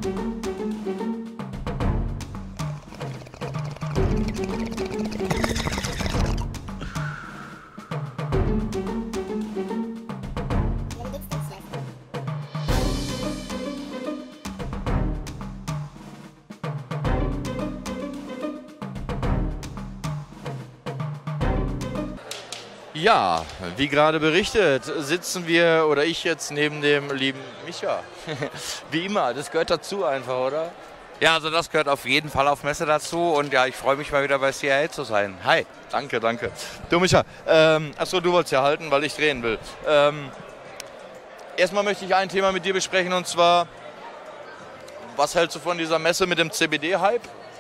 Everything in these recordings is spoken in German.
Ja, wie gerade berichtet, sitzen wir oder ich jetzt neben dem lieben Micha. Wie immer, das gehört dazu einfach, oder? Ja, also das gehört auf jeden Fall auf Messe dazu und ja, ich freue mich mal wieder bei CIA zu sein. Hi. Danke, danke. Du Micha, achso, du wolltest ja halten, weil ich drehen will. Erstmal möchte ich ein Thema mit dir besprechen und zwar, was hältst du von dieser Messe mit dem CBD-Hype?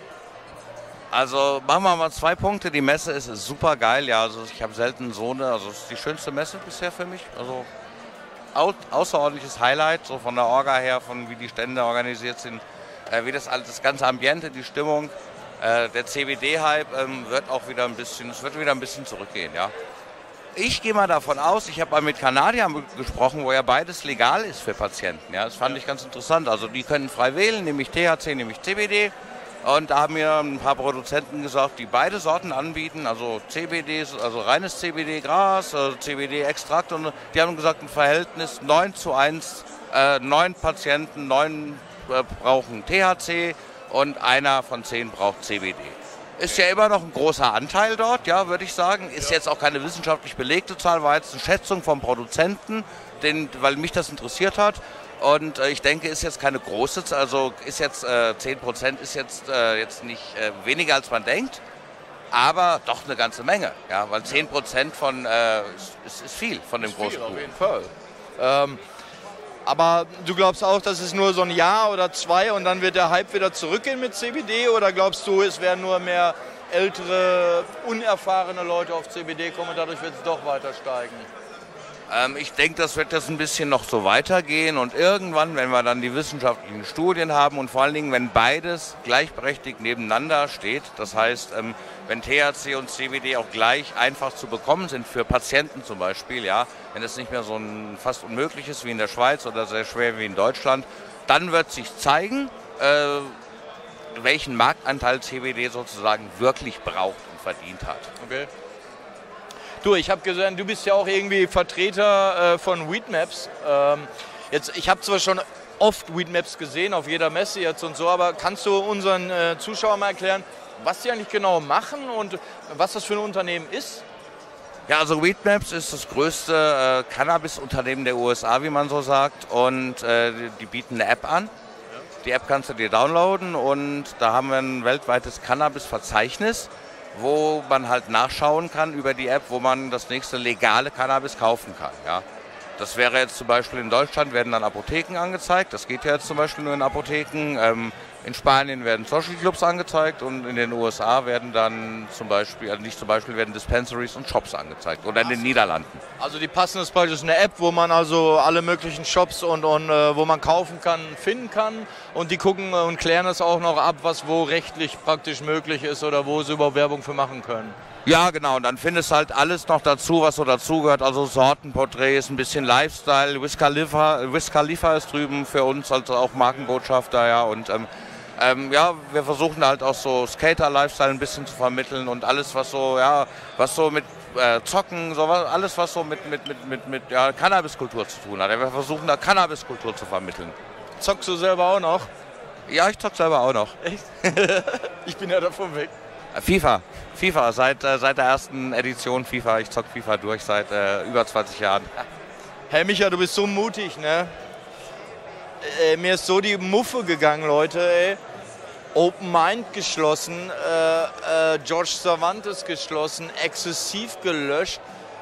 Also machen wir mal 2 Punkte. Die Messe ist super geil, ja, also ich habe selten so eine, also es ist die schönste Messe bisher für mich. Also außerordentliches Highlight, so von der Orga her, von wie die Stände organisiert sind, wie das ganze Ambiente, die Stimmung. Der CBD-Hype wird auch wieder ein bisschen zurückgehen, ja. Ich gehe mal davon aus, ich habe mal mit Kanadiern gesprochen, wo ja beides legal ist für Patienten. Ja, das fand ich ganz interessant. Also die können frei wählen, nämlich THC, nämlich CBD. Und da haben mir ein paar Produzenten gesagt, die beide Sorten anbieten, also CBD, also reines CBD-Gras, also CBD-Extrakt. Und die haben gesagt, ein Verhältnis 9:1, 9 Patienten, 9 brauchen THC und einer von 10 braucht CBD. Ist ja immer noch ein großer Anteil dort, ja, würde ich sagen. Ist jetzt auch keine wissenschaftlich belegte Zahl, war jetzt eine Schätzung vom Produzenten, weil mich das interessiert hat. Und ich denke, ist jetzt keine große Zahl, also ist jetzt 10% ist jetzt nicht weniger als man denkt, aber doch eine ganze Menge, ja, weil 10% von ist viel von dem großen Kuchen. Auf jeden Fall. Aber du glaubst auch, dass es nur so ein Jahr oder 2 und dann wird der Hype wieder zurückgehen mit CBD oder glaubst du, es werden nur mehr ältere, unerfahrene Leute auf CBD kommen und dadurch wird es doch weiter steigen? Ich denke, das wird jetzt ein bisschen noch so weitergehen und irgendwann, wenn wir dann die wissenschaftlichen Studien haben und vor allen Dingen, wenn beides gleichberechtigt nebeneinander steht, das heißt, wenn THC und CBD auch gleich einfach zu bekommen sind für Patienten zum Beispiel, ja, wenn es nicht mehr so ein fast unmöglich ist wie in der Schweiz oder sehr schwer wie in Deutschland, dann wird sich zeigen, welchen Marktanteil CBD sozusagen wirklich braucht und verdient hat. Okay. Du, ich habe gesehen, du bist ja auch irgendwie Vertreter von Weedmaps. Ich habe zwar schon oft Weedmaps gesehen, auf jeder Messe jetzt und so, aber kannst du unseren Zuschauern mal erklären, was die eigentlich genau machen und was das für ein Unternehmen ist? Ja, also Weedmaps ist das größte Cannabis-Unternehmen der USA, wie man so sagt, und die bieten eine App an. Die App kannst du dir downloaden und da haben wir ein weltweites Cannabis-Verzeichnis, wo man halt nachschauen kann über die App, wo man das nächste legale Cannabis kaufen kann. Ja. Das wäre jetzt zum Beispiel in Deutschland, werden dann Apotheken angezeigt. Das geht ja jetzt zum Beispiel nur in Apotheken. In Spanien werden Social Clubs angezeigt und in den USA werden dann werden Dispensaries und Shops angezeigt. Oder in den Niederlanden. Also die passen ist praktisch eine App, wo man also alle möglichen Shops und wo man kaufen kann, finden kann. Und die gucken und klären es auch noch ab, was wo rechtlich praktisch möglich ist oder wo sie überhaupt Werbung für machen können. Ja, genau. Und dann findest du halt alles noch dazu, was so dazugehört. Also Sortenporträts, ein bisschen Lifestyle. Wiz Khalifa ist drüben für uns, also auch Markenbotschafter, ja. Und ja, wir versuchen halt auch so Skater-Lifestyle ein bisschen zu vermitteln und alles, was so mit Zocken, alles, was so mit Cannabiskultur zu tun hat. Wir versuchen da Cannabiskultur zu vermitteln. Zockst du selber auch noch? Ja, ich zock selber auch noch. Echt? Ich bin ja davon weg. FIFA, seit der ersten Edition FIFA. Ich zock FIFA durch seit über 20 Jahren. Hey Micha, du bist so mutig, ne? Mir ist so die Muffe gegangen, Leute, ey. Open Mind geschlossen, George Cervantes geschlossen, exzessiv gelöscht.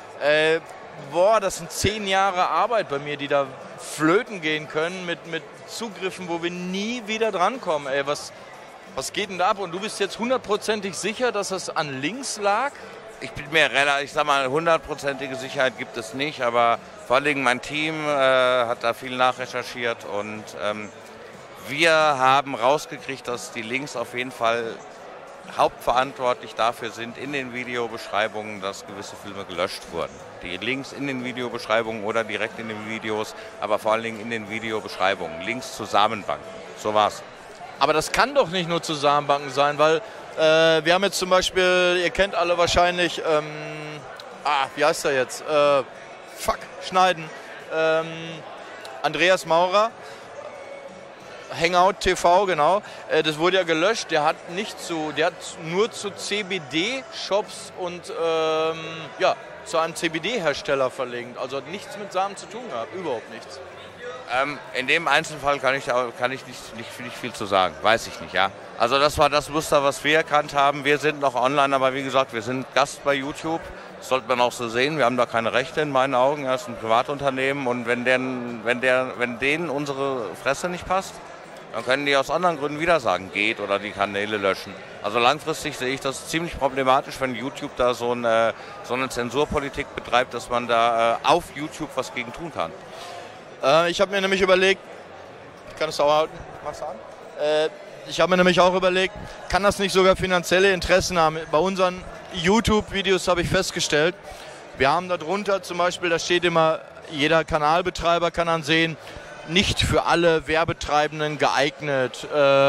Boah, das sind 10 Jahre Arbeit bei mir, die da flöten gehen können mit Zugriffen, wo wir nie wieder drankommen. Ey, was geht denn da ab? Und du bist jetzt 100%ig sicher, dass das an Links lag? Ich bin mir relativ, ich sag mal, 100%ige Sicherheit gibt es nicht, aber vor allen Dingen mein Team hat da viel nachrecherchiert und wir haben rausgekriegt, dass die Links auf jeden Fall hauptverantwortlich dafür sind in den Videobeschreibungen, dass gewisse Filme gelöscht wurden. Die Links in den Videobeschreibungen oder direkt in den Videos, aber vor allen Dingen in den Videobeschreibungen. Links zur Samenbank. So war's. Aber das kann doch nicht nur zu Samenbanken sein, weil wir haben jetzt zum Beispiel, ihr kennt alle wahrscheinlich, wie heißt er jetzt? Schneiden. Andreas Maurer. Hangout TV, genau. Das wurde ja gelöscht. Der hat nur zu CBD-Shops und zu einem CBD-Hersteller verlinkt. Also hat nichts mit Samen zu tun gehabt, überhaupt nichts. In dem Einzelfall kann ich nicht viel zu sagen, weiß ich nicht, ja. Also das war das Muster, was wir erkannt haben. Wir sind noch online, aber wie gesagt, wir sind Gast bei YouTube. Das sollte man auch so sehen. Wir haben da keine Rechte in meinen Augen. Er ist ein Privatunternehmen und wenn denen unsere Fresse nicht passt, dann können die aus anderen Gründen wieder sagen, geht oder die Kanäle löschen. Also langfristig sehe ich das ziemlich problematisch, wenn YouTube da so eine Zensurpolitik betreibt, dass man da auf YouTube was gegen tun kann. Ich habe mir nämlich überlegt, kann es auch halten? Mach's an. Ich habe mir nämlich auch überlegt, kann das nicht sogar finanzielle Interessen haben? Bei unseren YouTube-Videos habe ich festgestellt, wir haben darunter zum Beispiel, da steht immer, jeder Kanalbetreiber kann dann sehen, nicht für alle Werbetreibenden geeignet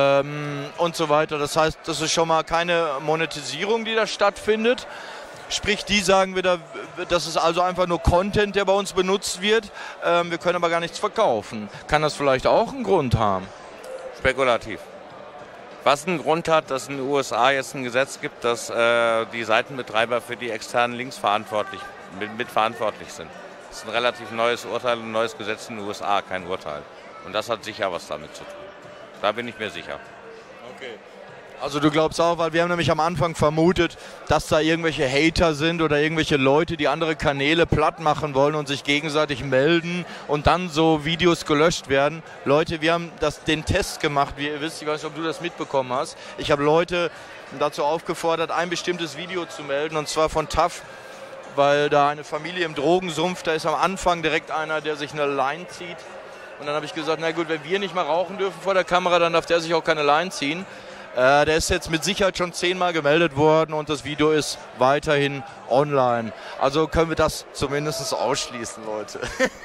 und so weiter. Das heißt, das ist schon mal keine Monetisierung, die da stattfindet. Sprich, die sagen wieder, das ist also einfach nur Content, der bei uns benutzt wird. Wir können aber gar nichts verkaufen. Kann das vielleicht auch einen Grund haben? Spekulativ. Was einen Grund hat, dass in den USA jetzt ein Gesetz gibt, dass die Seitenbetreiber für die externen Links mitverantwortlich sind. Das ist ein relativ neues Urteil, ein neues Gesetz in den USA, kein Urteil. Und das hat sicher was damit zu tun. Da bin ich mir sicher. Okay. Also du glaubst auch, weil wir haben nämlich am Anfang vermutet, dass da irgendwelche Hater sind oder irgendwelche Leute, die andere Kanäle platt machen wollen und sich gegenseitig melden und dann so Videos gelöscht werden. Leute, wir haben den Test gemacht, wie ihr wisst, ich weiß nicht, ob du das mitbekommen hast. Ich habe Leute dazu aufgefordert, ein bestimmtes Video zu melden und zwar von TAF, weil da eine Familie im Drogensumpf, da ist am Anfang direkt einer, der sich eine Line zieht. Und dann habe ich gesagt, na gut, wenn wir nicht mal rauchen dürfen vor der Kamera, dann darf der sich auch keine Line ziehen. Der ist jetzt mit Sicherheit schon 10-mal gemeldet worden und das Video ist weiterhin online. Also können wir das zumindest ausschließen, Leute.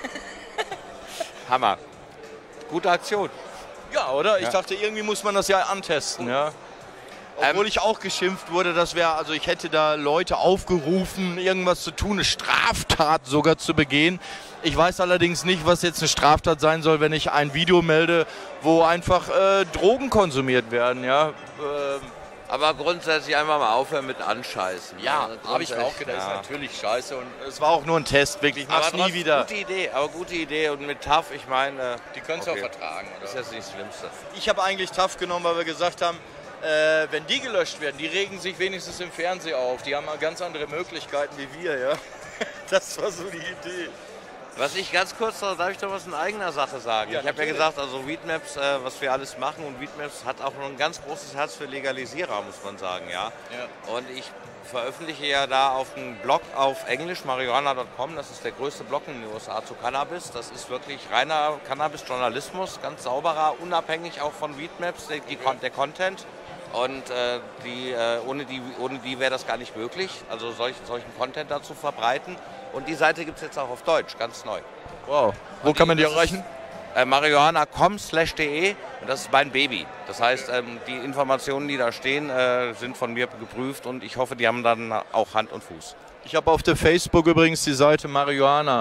Hammer. Gute Aktion. Ja, oder? Ich dachte, irgendwie muss man das ja antesten, ja. Obwohl ich auch geschimpft wurde, also ich hätte da Leute aufgerufen, irgendwas zu tun, eine Straftat sogar zu begehen. Ich weiß allerdings nicht, was jetzt eine Straftat sein soll, wenn ich ein Video melde, wo einfach Drogen konsumiert werden, ja. Aber grundsätzlich einfach mal aufhören mit Anscheißen. Ja, habe ich mir auch gedacht, ja. Ist natürlich scheiße und es war auch nur ein Test, wirklich, ich mach's nie wieder. Gute Idee und mit TAF, ich meine... Die können es auch vertragen, oder? Das ist jetzt nicht das Schlimmste. Ich habe eigentlich TAF genommen, weil wir gesagt haben, wenn die gelöscht werden, die regen sich wenigstens im Fernsehen auf. Die haben mal ganz andere Möglichkeiten wie wir, ja. Das war so die Idee. Was ich ganz kurz, darf ich doch was in eigener Sache sagen? Ja, ich habe ja gesagt, also Weedmaps, was wir alles machen und Weedmaps hat auch noch ein ganz großes Herz für Legalisierer, muss man sagen, ja. Und ich veröffentliche ja da auf einem Blog auf Englisch, marijuana.com, das ist der größte Blog in den USA zu Cannabis. Das ist wirklich reiner Cannabis-Journalismus, ganz sauberer, unabhängig auch von Weedmaps, der Content. Und ohne die wäre das gar nicht möglich, also solchen Content da zu verbreiten. Und die Seite gibt es jetzt auch auf Deutsch, ganz neu. Wow. Wo kann man die erreichen? marijuana.com/de und das ist mein Baby. Das heißt, die Informationen, die da stehen, sind von mir geprüft und ich hoffe, die haben dann auch Hand und Fuß. Ich habe auf der Facebook übrigens die Seite Marijuana.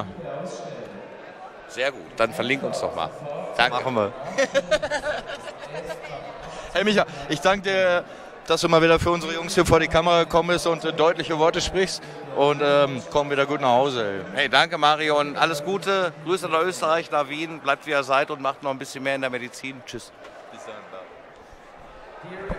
Sehr gut, dann verlink uns doch mal. Danke. Machen wir. Hey Micha, ich danke dir, dass du mal wieder für unsere Jungs hier vor die Kamera gekommen bist und deutliche Worte sprichst und komm wieder gut nach Hause. Ey. Hey, danke Mario und alles Gute. Grüße nach Österreich, nach Wien. Bleibt wie ihr seid und macht noch ein bisschen mehr in der Medizin. Tschüss. Bis dann.